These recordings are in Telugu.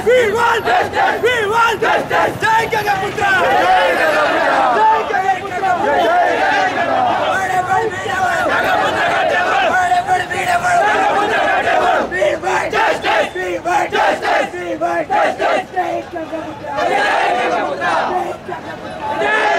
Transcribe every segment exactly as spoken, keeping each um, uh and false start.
We want justice. We want justice. Jai Gagaputra. Jai Gagaputra. Jai Gagaputra. Jai Gagaputra. Bade bade veedavaru. Gagaputra gattavaru. Bade bade veedavaru. Gagaputra gattavaru. We want justice. We want justice. We want justice. Jai Gagaputra. Jai Gagaputra. Jai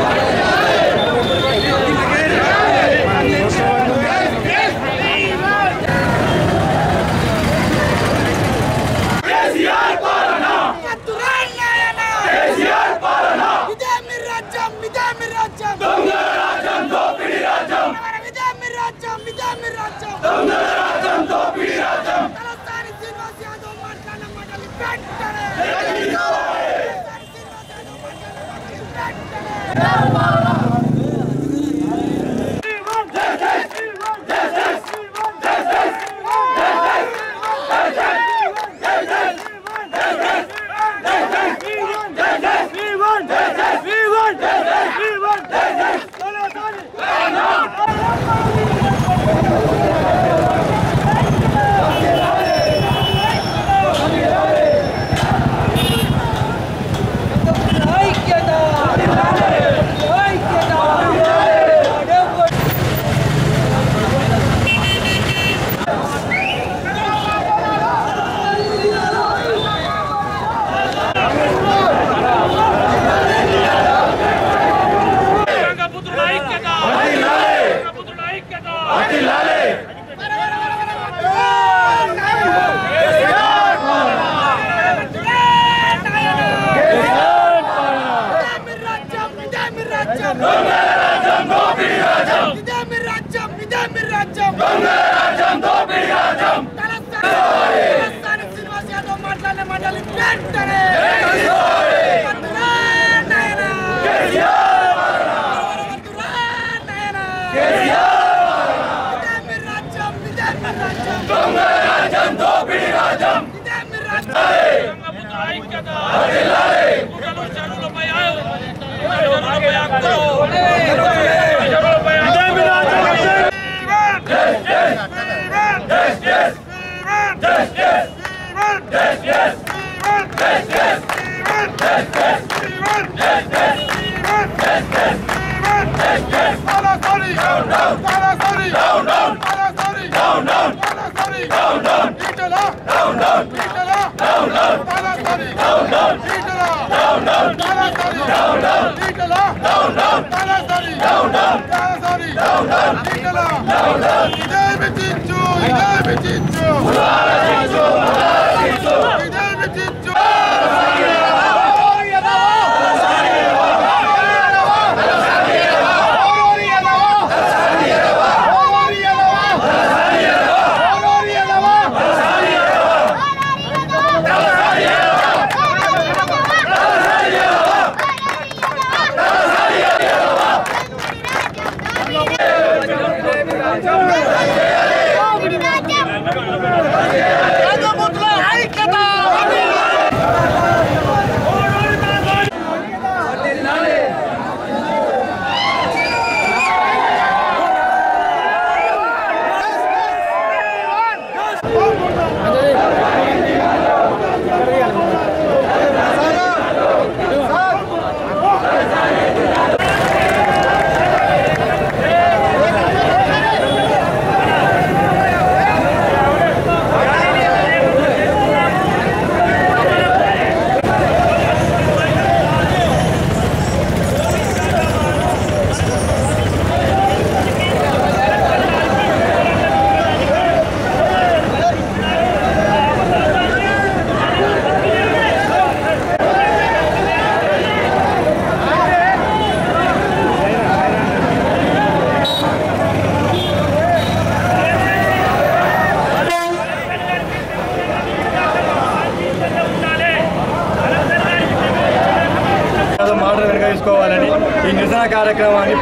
కార్యక్రమాన్ని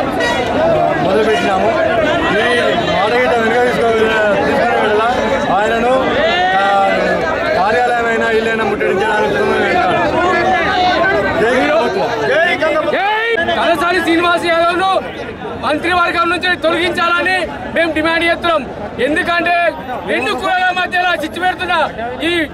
మొదలుపెట్టినాము. ఈ మాడగీత వెనుక తీసుకుని వెళ్ళ ఆయనను కార్యాలయమైన ఇల్లైనా ముట్టడించడానికి తలసాని శ్రీనివాస్ యాదవ్ను మంత్రివర్గం నుంచి తొలగించాలని మేము డిమాండ్ చేస్తున్నాం. ఎందుకంటే రెండు కులాల మధ్యలో చిచ్చు పెడుతున్న ఈ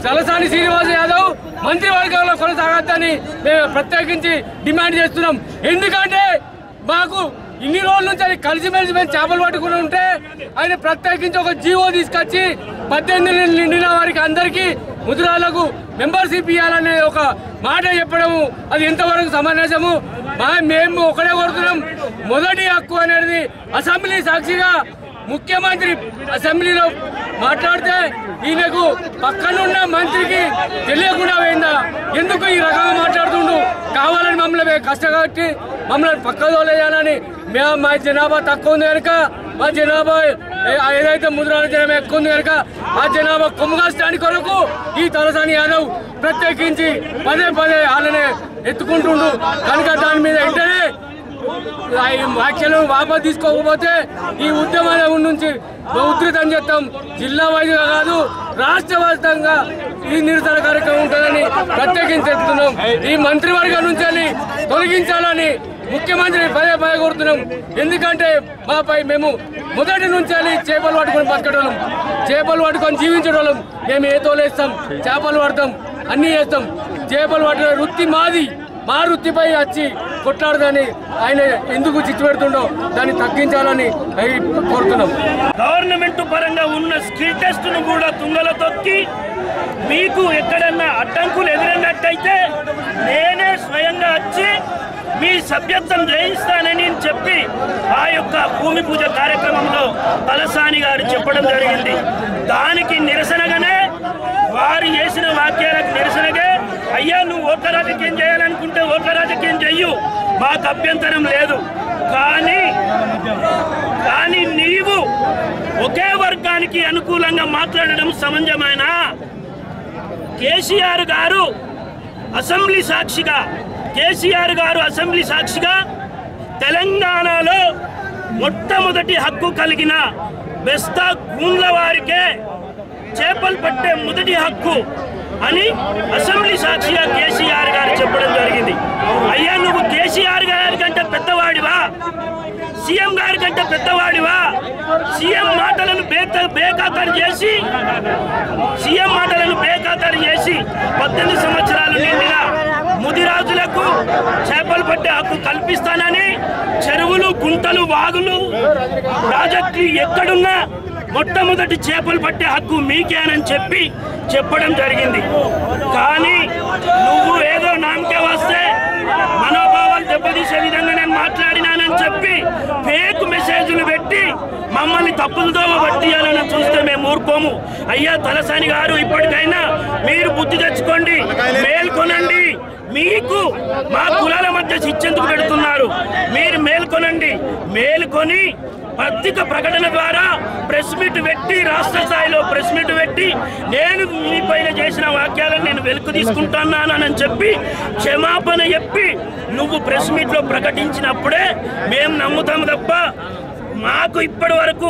తలసాని శ్రీనివాస్ యాదవ్ మంత్రివర్గంలో కొనసాగద్దని మేము ప్రత్యేకించి డిమాండ్ చేస్తున్నాం. ఎందుకంటే మాకు ఇన్ని రోజుల నుంచి అది కలిసిమెలిసి మేము చేపలు పట్టుకుని ఉంటే ఆయన ప్రత్యేకించి ఒక జీవో తీసుకొచ్చి పద్దెనిమిది నిండిన వారికి అందరికీ ముద్రాలకు మెంబర్షిప్ ఇవ్వాలనే ఒక మాట చెప్పడము అది ఎంతవరకు సమంజసము? మేము ఒకటే కోరుతున్నాం, మొదటి హక్కు అనేది అసెంబ్లీ సాక్షిగా ముఖ్యమంత్రి అసెంబ్లీలో మాట్లాడితే ఈయనకు పక్కనున్న మంత్రికి తెలియకుండా పోయిందా? ఎందుకు ఈ రకంగా మాట్లాడుతుండు? కావాలని మమ్మల్ని కష్టపట్టి మమ్మల్ని పక్కదో లేయాలని మేము మా జనాభా తక్కువ ఉంది కనుక మా జనాభా ఏదైతే ముద్రాల జనాభా ఎక్కువ ఉంది కనుక ఆ జనాభా కొమ్ముగాస్తాని కొరకు ఈ తలసాని యాదవ్ ప్రత్యేకించి పదే పదే వాళ్ళనే ఎత్తుకుంటుండు కనుక దాని మీద వెంటనే వ్యాఖ్యలు వాపసు తీసుకోకపోతే ఈ ఉద్యమాల నుంచి ఉధృతం చేస్తాం. జిల్లా వైద్యుగా కాదు రాష్ట్ర వ్యాప్తంగా ఈ నిరసన కార్యక్రమం ఉంటుందని ప్రత్యేకించి చెప్తున్నాం. ఈ మంత్రివర్గం నుంచి తొలగించాలని ముఖ్యమంత్రి పదే పదే కోరుతున్నాం. ఎందుకంటే మాపై మేము మొదటి నుంచి చేపలు పట్టుకొని బతకడం, చేపలు పట్టుకొని జీవించడం. మేము ఏ తోలేస్తాం, చేపలు పడతాం, అన్నీ చేస్తాం. చేపలు పట్టిన వృత్తి మాది. మా వృత్తిపై వచ్చి కొట్లాడదని ఆయన ఎందుకు చిచ్చు పెడుతుండో దాన్ని తగ్గించాలని కోరుతున్నాం. గవర్నమెంట్ పరంగా ఉన్న స్కిల్ టెస్ట్ ను కూడా తుంగలో తొక్కి మీకు ఎక్కడన్నా అడ్డంకులు ఎదురైనట్టయితే నేనే స్వయంగా వచ్చి మీ సభ్యత్వం జయిస్తానని చెప్పి ఆ యొక్క భూమి పూజ కార్యక్రమంలో తలసాని గారు చెప్పడం జరిగింది. దానికి నిరసనగానే వారు చేసిన వాక్యాలకు నిరసనగా అయ్యా నువ్వు ఓట్ల రాజకీయం చేయాలనుకుంటే ఓట్ల రాజకీయం చెయ్యు, మాకు అభ్యంతరం లేదు. కానీ కానీ నీవు ఒకే వర్గానికి అనుకూలంగా మాట్లాడడం సమంజమేనా? కేసీఆర్ గారు అసెంబ్లీ సాక్షిగా కేసీఆర్ గారు అసెంబ్లీ సాక్షిగా తెలంగాణలో మొట్టమొదటి హక్కు కలిగిన బెస్తా గూండ్ల వారికే చేపలు పట్టే మొదటి హక్కు అని అసెంబ్లీ సాక్షిగా కేసీఆర్ గారు చెప్పడం జరిగింది. అయ్యా నువ్వు కేసీఆర్ గారి కంటే పెద్దవాడివా? సీఎం గారి కంటే పెద్దవాడివా? సీఎం మాటలను బేఖాతరు చేసి సీఎం మాటలను బేఖాతరు చేసి పద్దెనిమిది సంవత్సరాలు నిండిన ముదిరాజులకు చేపలు పట్టే హక్కు కల్పిస్తానని చెరువులు, గుంటలు, వాగులు, ప్రాజెక్టులు ఎక్కడున్నా మొట్టమొదటి చేపలు పట్టే హక్కు మీకేనని చెప్పి చెప్పడం జరిగింది. కానీ నువ్వు ఏదో నామకే వస్తే మనోభావాలు దెబ్బతీసే విధంగా నేను మాట్లాడినానని చెప్పి ఫేక్ మెసేజ్లు పెట్టి మమ్మల్ని తప్పులతో పట్టియాలని చూస్తే మేము ఊరుకోము. అయ్యా తలసాని గారు ఇప్పటికైనా మీరు బుద్ధి తెచ్చుకోండి, మేల్కొనండి. మీకు మా కులాల మధ్య శిక్షెందుకు పెడుతున్నారు? మీరు మేల్కొనండి. మేల్కొని పత్రిక ప్రకటన ద్వారా ప్రెస్ మీట్ పెట్టి రాష్ట్ర స్థాయిలో ప్రెస్ మీట్ పెట్టి నేను మీ పైన చేసిన వాక్యాలను నేను వెలుగు తీసుకుంటున్నానని చెప్పి క్షమాపణ చెప్పి నువ్వు ప్రెస్ మీట్లో ప్రకటించినప్పుడే మేము నమ్ముతాము తప్ప మాకు ఇప్పటి వరకు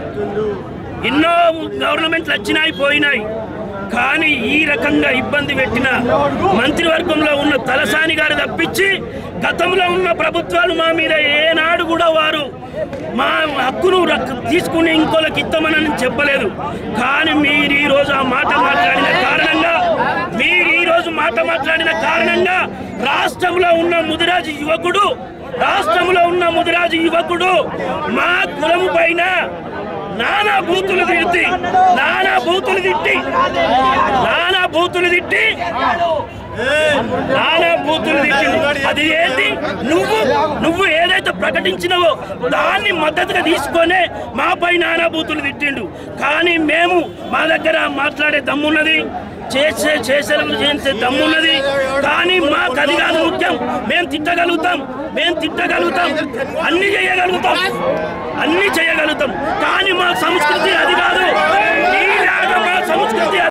ఎన్నో గవర్నమెంట్లు వచ్చినాయి పోయినాయి. కానీ ఈ రకంగా ఇబ్బంది పెట్టిన మంత్రివర్గంలో ఉన్న తలసాని గారు తప్పించి గతంలో ఉన్న ప్రభుత్వాలు మా మీద ఏనాడు కూడా వారు మా హక్కును తీసుకుని ఇంకోళ్ళకి ఇస్తామని చెప్పలేదు. కానీ మీరు ఈరోజు ఆ మాట మాట్లాడిన కారణంగా మీరు ఈరోజు మాట మాట్లాడిన కారణంగా రాష్ట్రంలో ఉన్న ముదిరాజు యువకుడు రాష్ట్రంలో ఉన్న ముదిరాజు యువకుడు మా కులము పైన నానా బూతులు తిట్టి నానా బూతులు తిట్టి నానా బూతులు తిట్టి నానా బూతులు తిట్టింది. అది ఏంటి? నువ్వు నువ్వు ఏదైతే ప్రకటించినవో దాన్ని మద్దతుగా తీసుకొనే మాపై నానా బూతులు తిట్టిండు. కానీ మేము మా దగ్గర మాట్లాడే దమ్మున్నది, చేసే చేసే చేసే దమ్మున్నది. కానీ మాకు అది కాదు ముఖ్యం. మేము తిట్టగలుగుతాం మేము తిట్టగలుగుతాం అన్ని చేయగలుగుతాం అన్ని చేయగలుగుతాం కానీ మా సంస్కృతి అది కాదు.